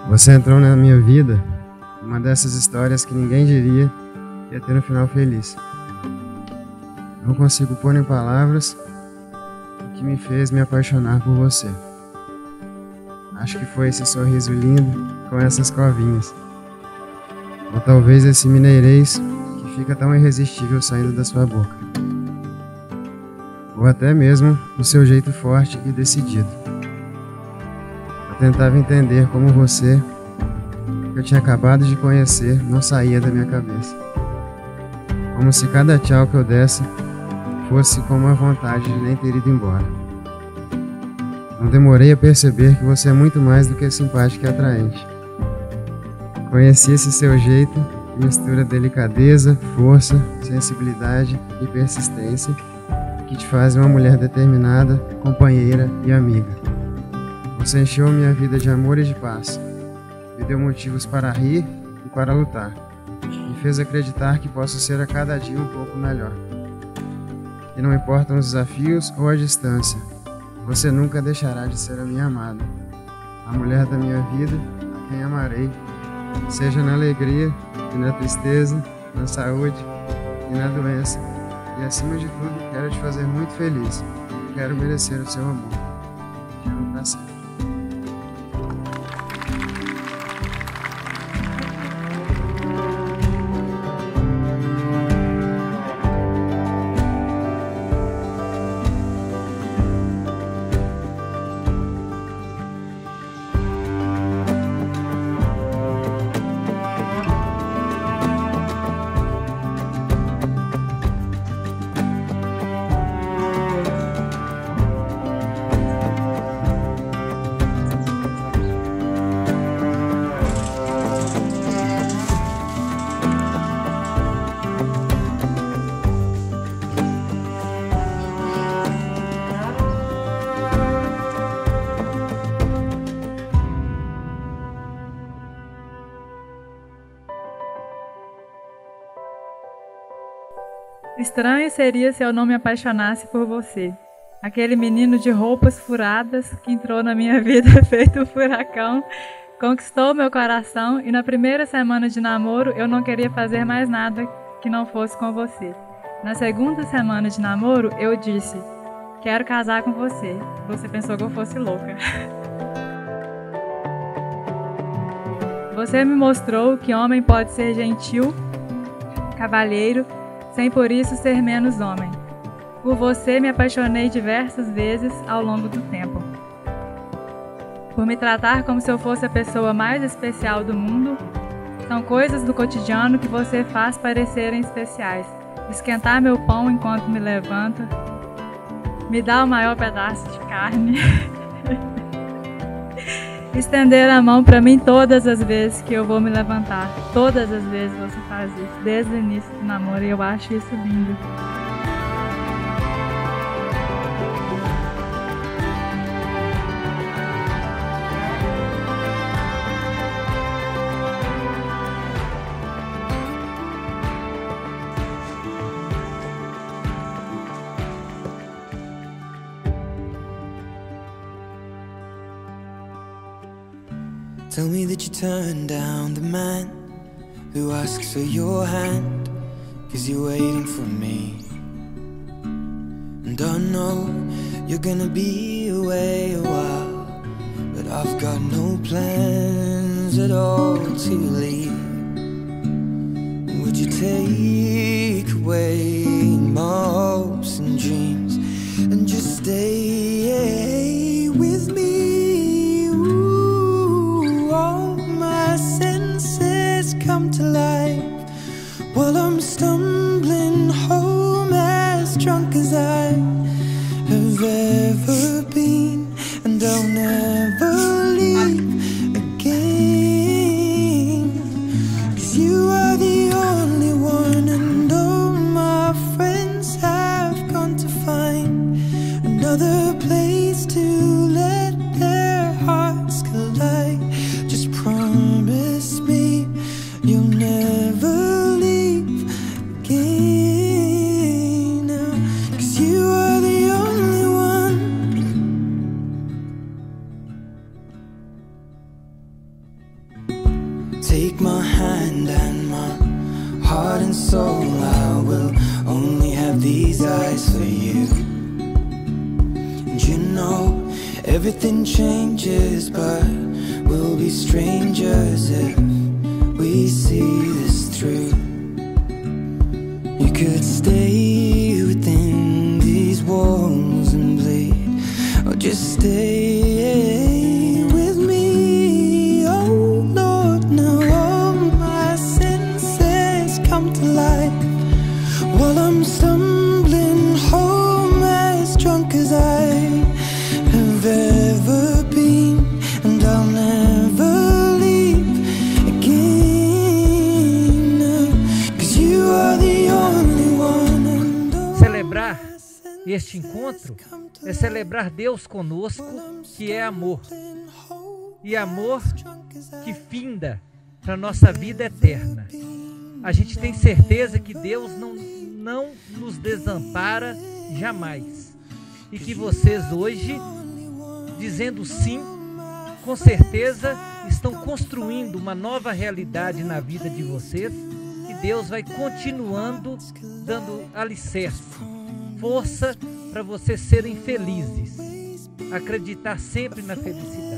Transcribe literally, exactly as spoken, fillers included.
Você entrou na minha vida, uma dessas histórias que ninguém diria que ia ter um final feliz. Não consigo pôr em palavras o que me fez me apaixonar por você. Acho que foi esse sorriso lindo com essas covinhas. Ou talvez esse mineirês que fica tão irresistível saindo da sua boca. Ou até mesmo o seu jeito forte e decidido. Eu tentava entender como você, que eu tinha acabado de conhecer, não saía da minha cabeça. Como se cada tchau que eu desse fosse com uma vontade de nem ter ido embora. Não demorei a perceber que você é muito mais do que simpática e atraente. Conheci esse seu jeito, que mistura delicadeza, força, sensibilidade e persistência, que te faz uma mulher determinada, companheira e amiga. Você encheu minha vida de amor e de paz, me deu motivos para rir e para lutar, me fez acreditar que posso ser a cada dia um pouco melhor. E não importam os desafios ou a distância, você nunca deixará de ser a minha amada, a mulher da minha vida, a quem amarei, seja na alegria e na tristeza, na saúde e na doença. E acima de tudo, quero te fazer muito feliz. Quero merecer o seu amor. Te amo pra sempre. Estranho seria se eu não me apaixonasse por você. Aquele menino de roupas furadas que entrou na minha vida feito um furacão, conquistou meu coração e na primeira semana de namoro eu não queria fazer mais nada que não fosse com você. Na segunda semana de namoro eu disse, quero casar com você. Você pensou que eu fosse louca. Você me mostrou que homem pode ser gentil, cavalheiro, sem por isso ser menos homem. Por você me apaixonei diversas vezes ao longo do tempo. Por me tratar como se eu fosse a pessoa mais especial do mundo, são coisas do cotidiano que você faz parecerem especiais. Esquentar meu pão enquanto me levanta, me dá o maior pedaço de carne, estender a mão para mim todas as vezes que eu vou me levantar. Todas as vezes você faz isso, desde o início do namoro, e eu acho isso lindo. Tell me that you turned down the man who asks for your hand, 'cause you're waiting for me. And I know you're gonna be away a while, but I've got no plans at all to leave. Would you take away my hopes and dreams and just stay with me? Come to life while I'm stumbling home, as drunk as I have ever been, and I'll never leave again. 'Cause you are the only one, and all my friends have gone to find another place to let their hearts collide. Just promise me you'll never leave again now, 'cause you are the only one. his eyes for you. And you know everything changes, but we'll be strangers if we see this through. You could stay within these walls and bleed, or just stay with me. Oh Lord, now all my senses come to life while I'm stumbling home as drunk as I have ever been, and I'll never leave again, 'cause you are the only one. Celebrar este encontro é celebrar Deus conosco, que é amor, e amor que finda para nossa vida eterna. A gente tem certeza que Deus não, não nos desampara jamais, e que vocês hoje, dizendo sim, com certeza estão construindo uma nova realidade na vida de vocês, e Deus vai continuando dando alicerce, força para vocês serem felizes, acreditar sempre na felicidade.